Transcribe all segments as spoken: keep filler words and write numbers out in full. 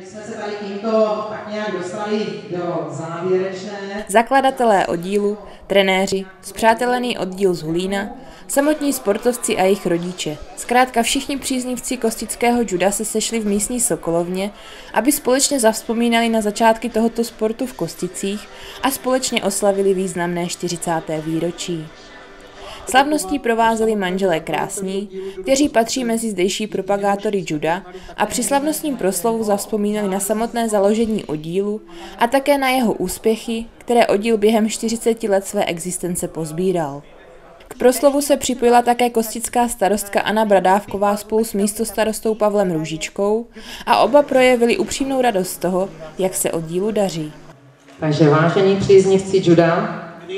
My jsme se tady tímto tak nějak dostali do závěrečné. Zakladatelé oddílu, trenéři, spřátelený oddíl z Hulína, samotní sportovci a jejich rodiče. Zkrátka všichni příznivci kostického juda se sešli v místní sokolovně, aby společně zavzpomínali na začátky tohoto sportu v Kosticích a společně oslavili významné čtyřicáté výročí. Slavností provázeli manželé Krásní, kteří patří mezi zdejší propagátory juda a při slavnostním proslovu zavzpomínali na samotné založení oddílu a také na jeho úspěchy, které oddíl během čtyřiceti let své existence pozbíral. K proslovu se připojila také kostická starostka Anna Bradávková spolu s místostarostou Pavlem Růžičkou a oba projevili upřímnou radost z toho, jak se oddílu daří. Takže vážení příznivci juda,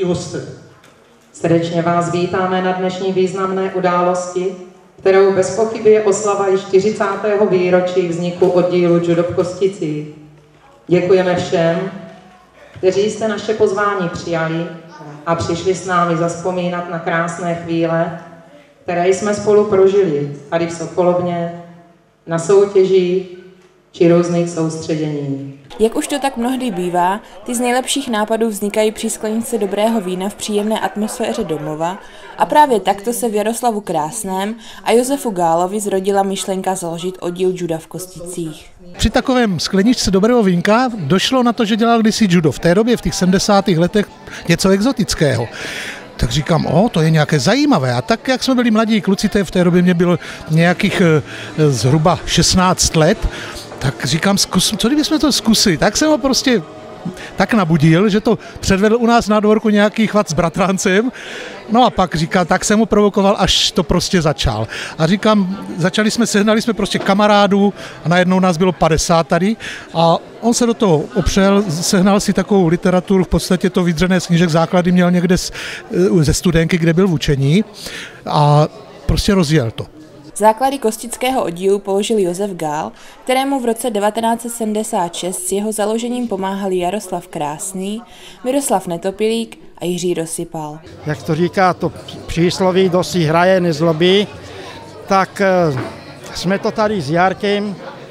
srdečně vás vítáme na dnešní významné události, kterou bez pochyby je oslava i čtyřicátého výročí vzniku oddílu judo v Kosticích. Děkujeme všem, kteří jste naše pozvání přijali a přišli s námi zazpomínat na krásné chvíle, které jsme spolu prožili tady v Sokolovně, na soutěžích či různých soustředěních. Jak už to tak mnohdy bývá, ty z nejlepších nápadů vznikají při skleničce dobrého vína v příjemné atmosféře domova a právě takto se v Jaroslavu Krásném a Josefu Gálovi zrodila myšlenka založit oddíl juda v Kosticích. Při takovém skleničce dobrého vínka došlo na to, že dělal kdysi judo. V té době, v těch sedmdesátých letech, něco exotického. Tak říkám, o, to je nějaké zajímavé. A tak, jak jsme byli mladí kluci, v té době mě bylo nějakých e, zhruba šestnáct let, tak říkám, zkus, co kdybychom to zkusili? Tak jsem ho prostě tak nabudil, že to předvedl u nás na dvorku nějaký chvat s bratrancem. No a pak říkal, tak jsem ho provokoval, až to prostě začal. A říkám, začali jsme, sehnali jsme prostě kamarádů a najednou nás bylo padesát tady a on se do toho opřel, sehnal si takovou literaturu, v podstatě to vydřené z knížek základy měl někde z, ze studenky, kde byl v učení a prostě rozjel to. Základy kostického oddílu položil Josef Gál, kterému v roce devatenáct set sedmdesát šest s jeho založením pomáhali Jaroslav Krásný, Miroslav Netopilík a Jiří Rozsypal. Jak to říká to přísloví, kdo si hraje, nezlobí, tak jsme to tady s Jarkem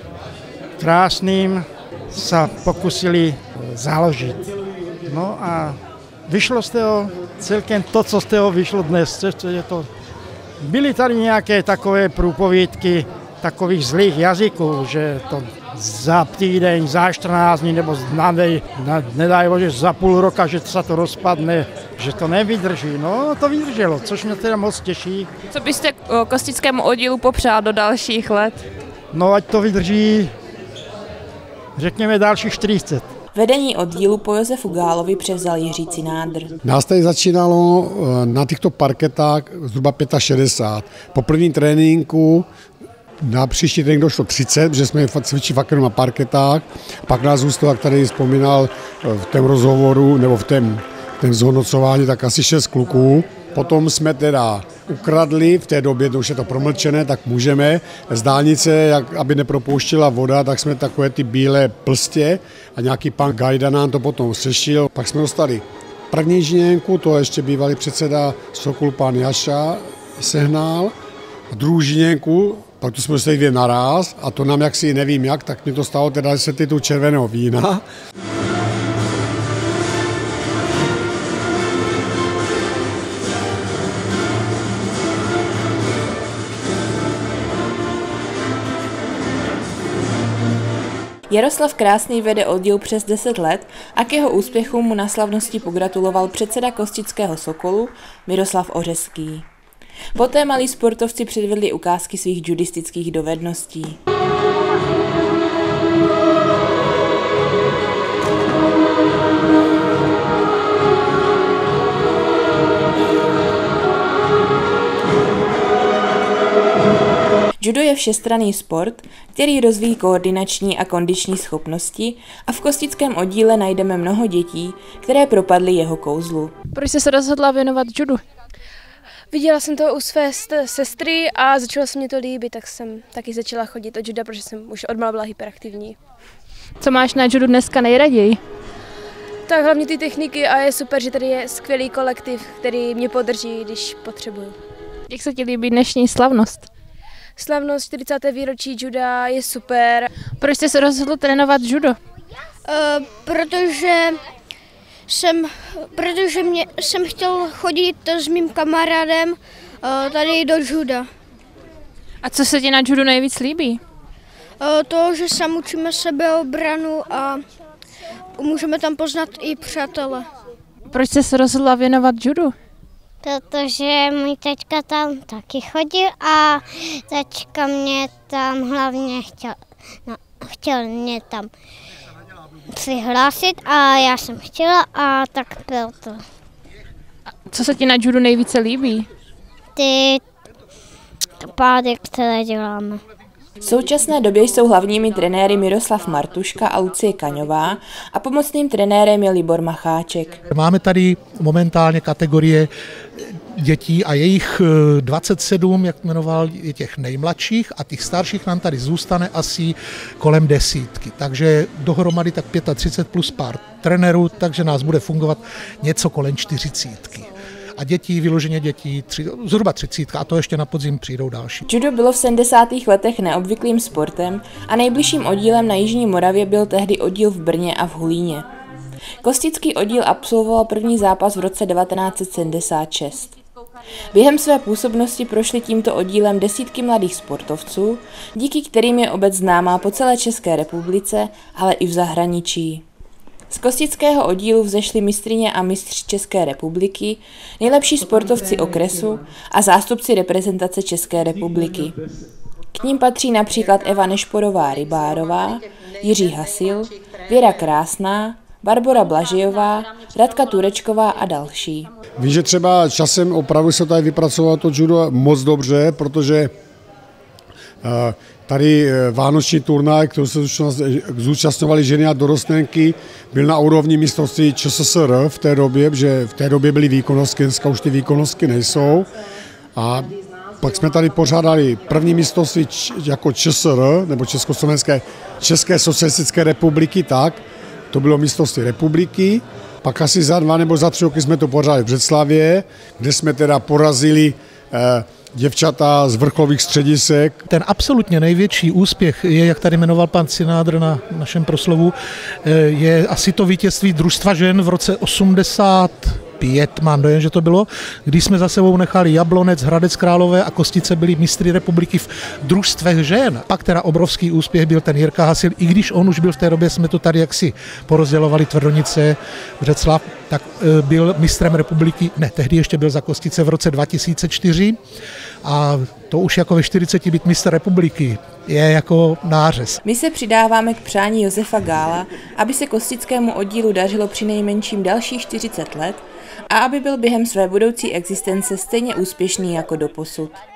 Krásným se pokusili založit. No a vyšlo z toho celkem to, co z toho vyšlo dnes, co je to. Byly tady nějaké takové průpovídky takových zlých jazyků, že to za týden, za čtrnáct dní nebo nedaj bože za půl roka, že se to rozpadne, že to nevydrží. No to vydrželo, což mě teda moc těší. Co byste kostickému oddílu popřál do dalších let? No ať to vydrží, řekněme, dalších čtyřicet. Vedení oddílu po Josefu Gálovi převzal Jiří Cinádr. Nás tady začínalo na těchto parketách zhruba šedesát pět. Po prvním tréninku na příští trénink došlo třicet, že jsme cvičili fakt jenom na parketách. Pak nás zůstalo, jak tady vzpomínal v tom rozhovoru nebo v tom, tom zhodnocování, tak asi šest kluků. Potom jsme teda ukradli, v té době, to už je to promlčené, tak můžeme, z dálnice, jak, aby nepropouštila voda, tak jsme takové ty bílé plstě a nějaký pan Gajda nám to potom sešil. Pak jsme dostali první žněnku, to ještě bývalý předseda Sokol pan Jaša sehnal, a druhou žněnku, pak tu jsme dostali dvě naráz a to nám jaksi nevím jak, tak mi to stalo teda deset litrů červeného vína. Jaroslav Krásný vede oddíl přes deset let a k jeho úspěchům mu na slavnosti pogratuloval předseda Kostického Sokolu Miroslav Ořeský. Poté malí sportovci předvedli ukázky svých judistických dovedností. Judo je všestranný sport, který rozvíjí koordinační a kondiční schopnosti a v kostickém oddíle najdeme mnoho dětí, které propadly jeho kouzlu. Proč jsi se rozhodla věnovat judu? Viděla jsem to u své sestry a začalo se mě to líbit, tak jsem taky začala chodit do juda, protože jsem už odmala byla hyperaktivní. Co máš na judu dneska nejraději? Tak hlavně ty techniky a je super, že tady je skvělý kolektiv, který mě podrží, když potřebuju. Jak se ti líbí dnešní slavnost? slavnost čtyřicátého výročí juda je super. Proč jste se rozhodl trénovat judo? Uh, protože jsem, protože mě, jsem chtěl chodit s mým kamarádem uh, tady do juda. A co se ti na judu nejvíc líbí? Uh, to, že se učíme sebeobranu a můžeme tam poznat i přátele. Proč jste se rozhodla věnovat judu? Protože můj teďka tam taky chodil a teďka mě tam hlavně chtěl, no, chtěl mě tam přihlásit a já jsem chtěla a tak bylo to. Co se ti na judu nejvíce líbí? Ty pády, které děláme. V současné době jsou hlavními trenéry Miroslav Martuška a Lucie Kaňová a pomocným trenérem je Libor Macháček. Máme tady momentálně kategorie dětí a jejich dvacet sedm, jak jmenoval, je těch nejmladších a těch starších nám tady zůstane asi kolem desítky. Takže dohromady tak třicet pět plus pár trenérů, takže nás bude fungovat něco kolem čtyřicítky. A dětí, vyloženě dětí, tři, zhruba třicítka a to ještě na podzim přijdou další. Judo bylo v sedmdesátých letech neobvyklým sportem a nejbližším oddílem na Jižní Moravě byl tehdy oddíl v Brně a v Hulíně. Kostický oddíl absolvoval první zápas v roce devatenáct set sedmdesát šest. Během své působnosti prošly tímto oddílem desítky mladých sportovců, díky kterým je obec známá po celé České republice, ale i v zahraničí. Z kostického oddílu vzešli mistryně a mistři České republiky, nejlepší sportovci okresu a zástupci reprezentace České republiky. K ním patří například Eva Nešporová Rybárová, Jiří Hasil, Věra Krásná, Barbora Blažejová, Radka Turečková a další. Víš, že třeba časem opravdu se tady vypracovalo to judo moc dobře, protože tady vánoční turnaj, který se zúčastňovali ženy a dorostenky, byl na úrovni mistrovství ČSSR v té době, že v té době byly výkonnostky, dneska už ty výkonnostky nejsou. A pak jsme tady pořádali první mistrovství jako ČSR, nebo Československé České socialistické republiky, tak, to bylo mistrovství republiky. Pak asi za dva nebo za tři roky jsme to pořádali v Břeclavě, kde jsme teda porazili eh, děvčata z vrcholových středisek. Ten absolutně největší úspěch je, jak tady jmenoval pan Cinádr na našem proslovu, je asi to vítězství družstva žen v roce osmdesát pět, mám dojem, že to bylo, když jsme za sebou nechali Jablonec, Hradec Králové a Kostice byli mistry republiky v družstvech žen. Pak teda obrovský úspěch byl ten Jirka Hasil, i když on už byl v té době, jsme to tady jaksi porozdělovali, Tvrdonice, Břeclav, tak byl mistrem republiky, ne, tehdy ještě byl za Kostice v roce dva tisíce čtyři a to už jako ve čtyřiceti být mistr republiky je jako nářez. My se přidáváme k přání Josefa Gála, aby se kostickému oddílu dařilo přinejmenším dalších čtyřicet let a aby byl během své budoucí existence stejně úspěšný jako doposud.